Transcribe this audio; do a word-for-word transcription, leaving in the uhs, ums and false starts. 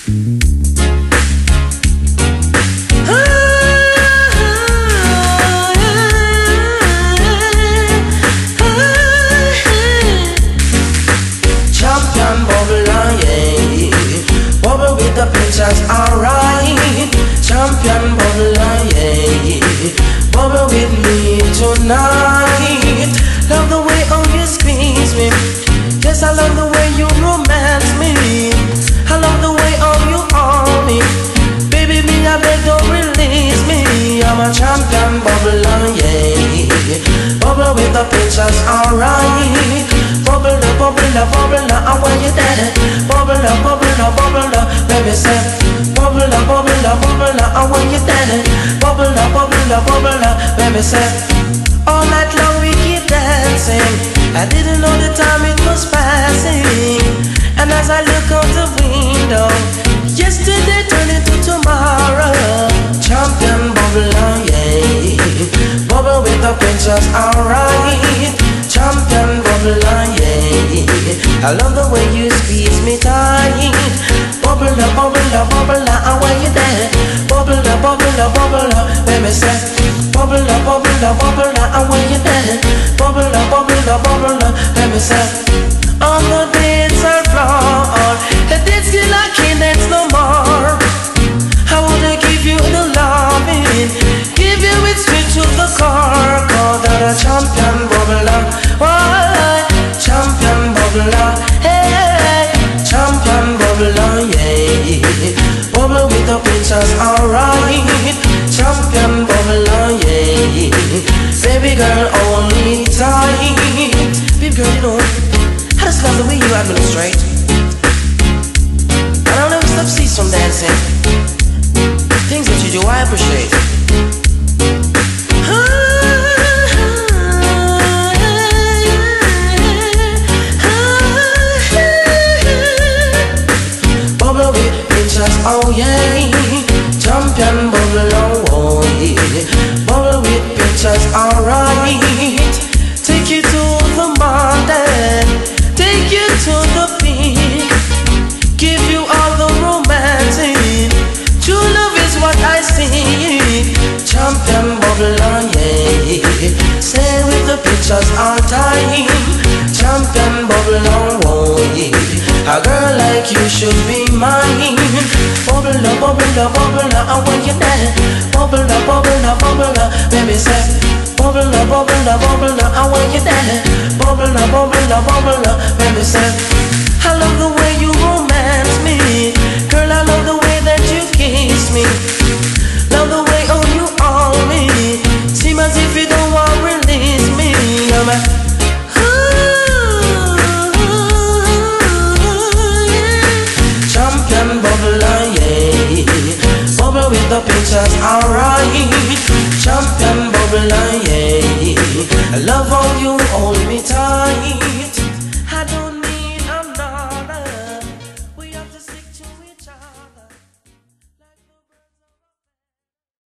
Just alright, champion bubble, yeah. Bubble with me tonight. Love the way oh you squeeze me. Yes, I love the way you romance me. I love the way oh you own me. Baby, me I beg don't release me. I'm a champion bubble, yeah. Bubble with the pictures, alright. Bubble, bubble, bubble, I want you dead. Bubble, bubble, bubble, baby say. Bubble, bubble, bubble, I want you dead. Bubble, bubble, bubble, baby say. All night long we keep dancing. I didn't know the time it was passing. And as I look out the window, yesterday turned into tomorrow. Champion bubble, yeah. Bubble with the pictures, alright. Champion bubble, yeah. I love the way you squeeze me tight. Bubble, bubble, bubble, I want you there. Bubble, bubble, bubble, baby say. Bubble, bubble, bubble, I want you there. Bubble, bubble, bubble, baby say. On the dates are flawed. The dates feel like can't no more. I wanna give you the loving, give you it straight to the core. Call that a champion bubbler, why? Champion bubbler, hey, champion bubbler, yeah. Bubble with the pictures, alright. Champion bubbler, yeah. Baby girl, hold me tight. Baby girl, you know, I just love the way you administrate. I don't ever stop cease from dancing. Things that you do, I appreciate. Bubble with pictures, oh yeah. Champion bubble, oh yeah. Bubble with pictures, alright. Take you to the mountain, take you to the peak, give you all the romance. True love is what I see. Champion bubble, yeah. Stay with the pictures all time. Champion bubble, oh yeah. A girl like you should be mine. Bubble, bubble, bubble, I want you there. Bubble, bubble, bubble, baby say. Bubble, bubble, bubble, I want you there. Bubble, bubble, bubble, baby say. I love the way you romance